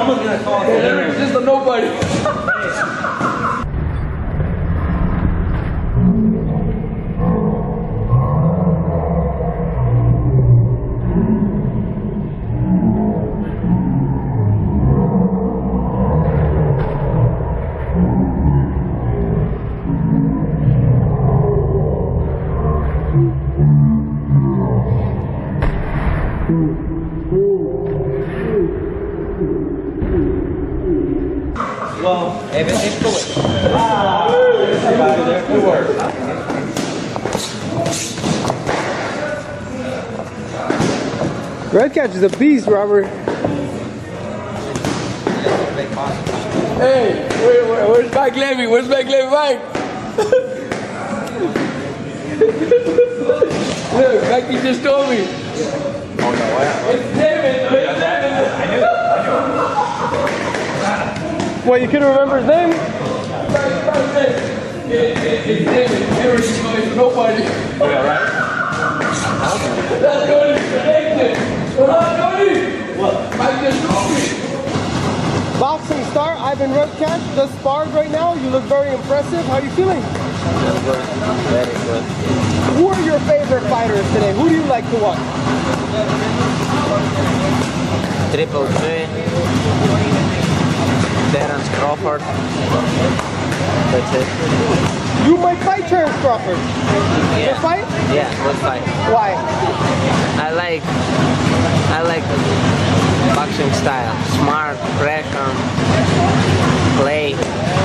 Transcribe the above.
someone's gonna call us. There's just a nobody. Well, everything's cool. Everybody there, good work. Redcatch is a beast, Robert. Hey, where's Mike Levy? Where's Mike Levy? Mike? Look, Mikey just told me. Oh no, what? It's David. I knew it. What, you couldn't remember his name? It's David. Everything's going to nobody. Yeah, right? That's going to be connected. What? Mike just told me. Boxing star Ivan Redcatch just sparred right now. You look very impressive. How are you feeling? Very good. Who are your favorite fighters today? Who do you like to watch? Triple G, Terence Crawford. That's it. You might fight Terence Crawford. Yeah. Good fight? Yeah, good fight. Why? I like boxing style. Smart, pressure, play.